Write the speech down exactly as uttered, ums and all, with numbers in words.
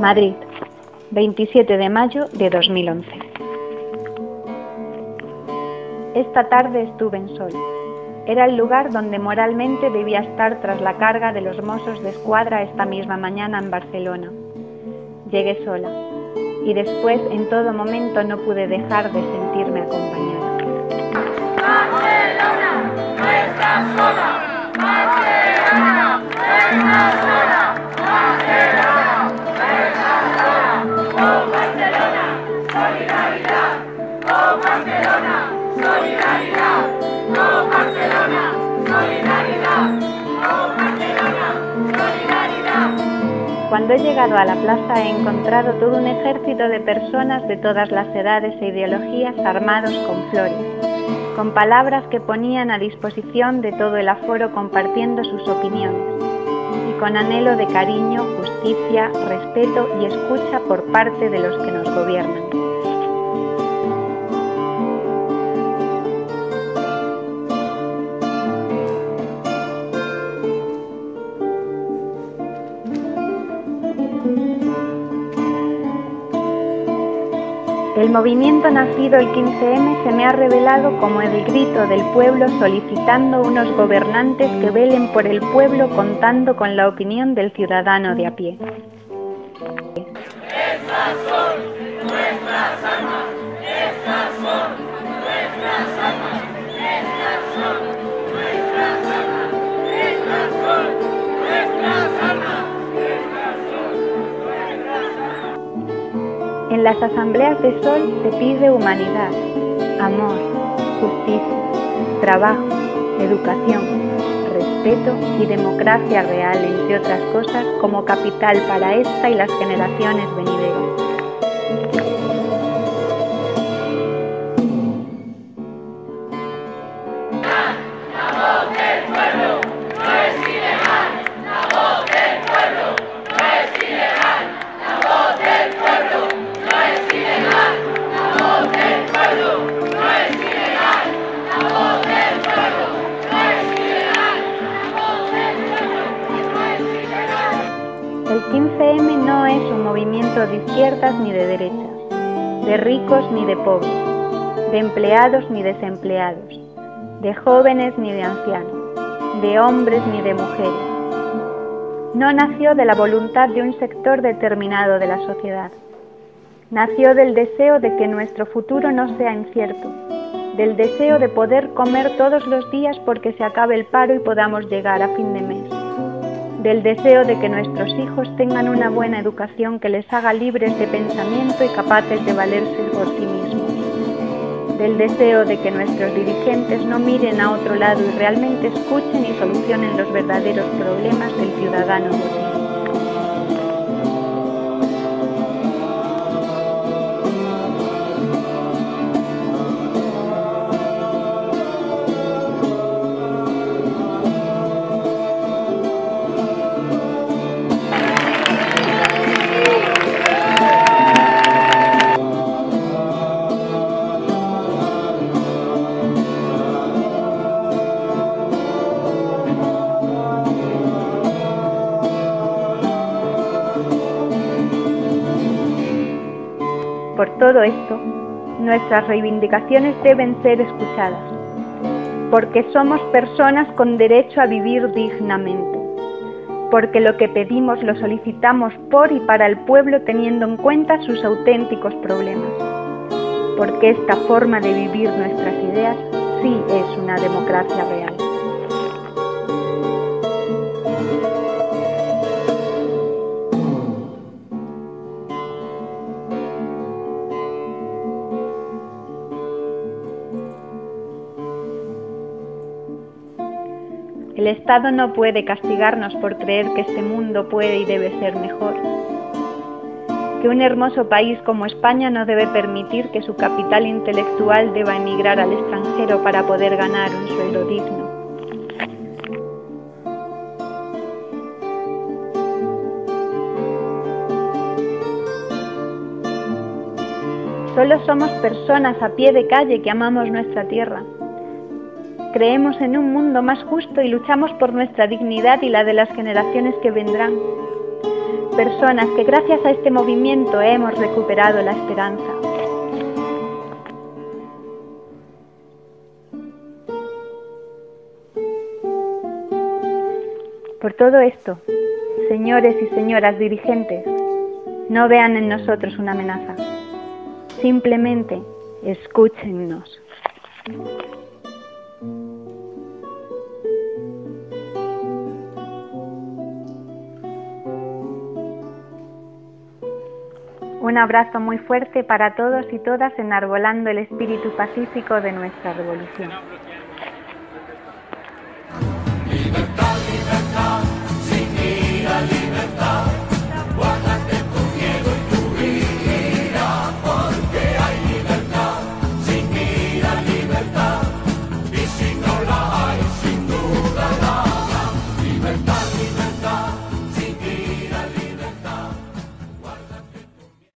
Madrid, veintisiete de mayo de dos mil once. Esta tarde estuve en Sol. Era el lugar donde moralmente debía estar tras la carga de los Mossos de Escuadra esta misma mañana en Barcelona. Llegué sola, y después en todo momento no pude dejar de sentirme acompañada. Barcelona, no estás sola. Barcelona, no estás sola. Barcelona, no estás sola. Oh Barcelona, solidaridad. Oh Barcelona, solidaridad. Oh Barcelona, solidaridad. Oh Barcelona, solidaridad. Cuando he llegado a la plaza he encontrado todo un ejército de personas de todas las edades e ideologías armados con flores, con palabras que ponían a disposición de todo el aforo compartiendo sus opiniones, y con anhelo de cariño, justicia, respeto y escucha por parte de los que nos gobiernan. El movimiento nacido el quince eme se me ha revelado como el grito del pueblo solicitando unos gobernantes que velen por el pueblo contando con la opinión del ciudadano de a pie. Estas son nuestras armas, estas son nuestras armas, estas son nuestras armas, estas son nuestras armas, estas son nuestras armas. En las asambleas de Sol se pide humanidad, amor, justicia, trabajo, educación, respeto y democracia real, entre otras cosas, como capital para esta y las generaciones venideras. El quince eme no es un movimiento de izquierdas ni de derechas, de ricos ni de pobres, de empleados ni desempleados, de jóvenes ni de ancianos, de hombres ni de mujeres. No nació de la voluntad de un sector determinado de la sociedad. Nació del deseo de que nuestro futuro no sea incierto, del deseo de poder comer todos los días porque se acabe el paro y podamos llegar a fin de mes, del deseo de que nuestros hijos tengan una buena educación que les haga libres de pensamiento y capaces de valerse por sí mismos, del deseo de que nuestros dirigentes no miren a otro lado y realmente escuchen y solucionen los verdaderos problemas del ciudadano botín. Por todo esto, nuestras reivindicaciones deben ser escuchadas, porque somos personas con derecho a vivir dignamente, porque lo que pedimos lo solicitamos por y para el pueblo teniendo en cuenta sus auténticos problemas, porque esta forma de vivir nuestras ideas sí es una democracia real. El Estado no puede castigarnos por creer que este mundo puede y debe ser mejor. Que un hermoso país como España no debe permitir que su capital intelectual deba emigrar al extranjero para poder ganar un sueldo digno. Solo somos personas a pie de calle que amamos nuestra tierra. Creemos en un mundo más justo y luchamos por nuestra dignidad y la de las generaciones que vendrán. personas que gracias a este movimiento hemos recuperado la esperanza. Por todo esto, señores y señoras dirigentes, no vean en nosotros una amenaza. Simplemente escúchennos. Un abrazo muy fuerte para todos y todas enarbolando el espíritu pacífico de nuestra revolución.